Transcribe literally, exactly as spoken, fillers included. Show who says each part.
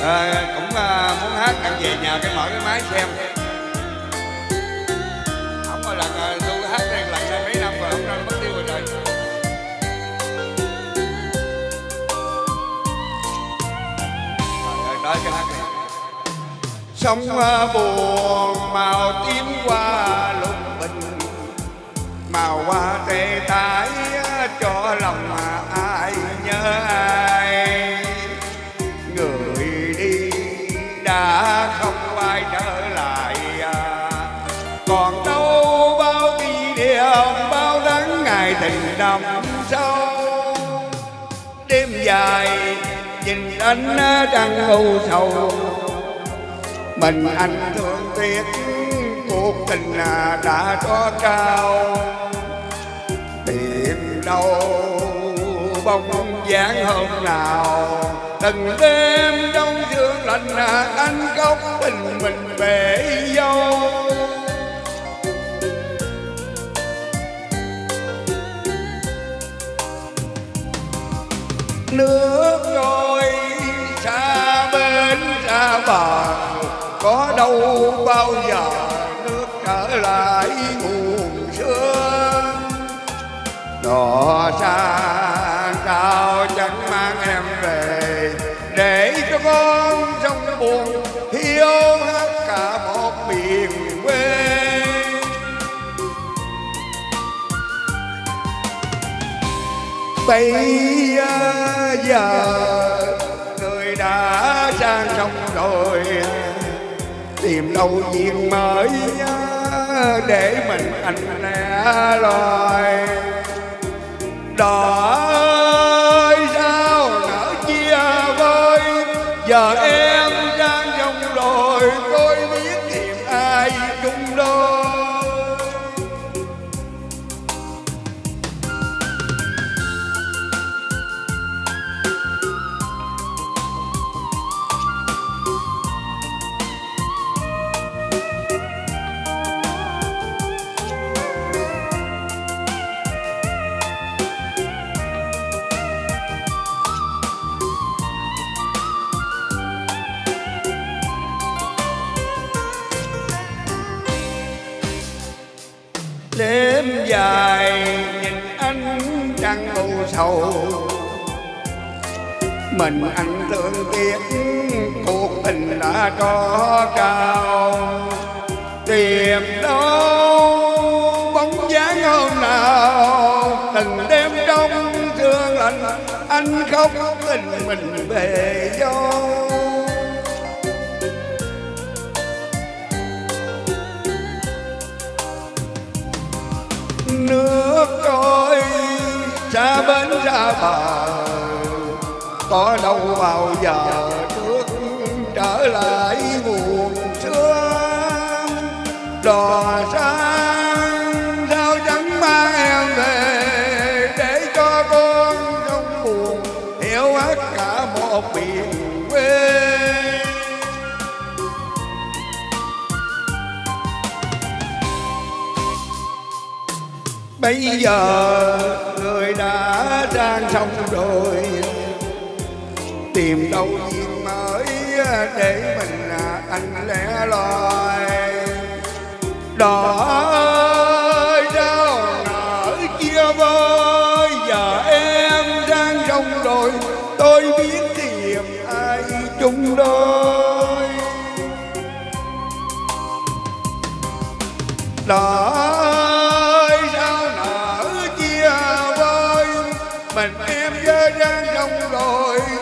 Speaker 1: à, cũng à, muốn hát ăn về nhà cái mở cái máy xem. Không có lần à, tôi hát này lần này mấy năm rồi, không ra mất tiêu rồi trời. Trời ơi, nói cái hát này. Sông buồn màu tím qua lục bình, màu hoa tê tái cho lòng ai nhớ ai. Người đi đã không quay trở lại, còn đâu bao kỷ niệm bao tháng ngày tình đậm sâu. Đêm dài nhìn anh trăng u sầu, mình anh thương tiếc cuộc tình đã trót cao. Tìm đâu bóng dáng hôm nào, từng đêm trong sương lạnh anh khóc tình mình bể dâu. Nước trôi xa bên xa bờ, có đâu bao giờ nước trở lại nguồn xưa. Đò xa sao chẳng mang em về, để cho con trong buồn hiu hát cả một miền quê. Bây giờ người đã sang sông rồi, tìm đâu duyên mới để mình anh lẻ loi. Đò ơi sao nỡ chia vơi, giờ em sang sông rồi tôi biết tìm ai chung đôi. Đêm dài nhìn anh trăng u sầu, mình anh thương tiếc cuộc tình đã có cao. Tìm đâu bóng dáng hôm nào, từng đêm trong sương lạnh anh khóc tình mình về dâu. Nước trôi xa bến xa bờ, có đâu bao giờ nước trở lại nguồn xưa. Đò sang sao chẳng mang em về, để cho con trong buồn hiểu hết cả một miền quê. Bây giờ người đã sang sông rồi, tìm đâu duyên mới để mình anh lẻ loi. Đò ơi sao nỡ chia vơi, giờ em sang sông rồi tôi biết tìm ai chung đôi. Đò mình em với đang trong rồi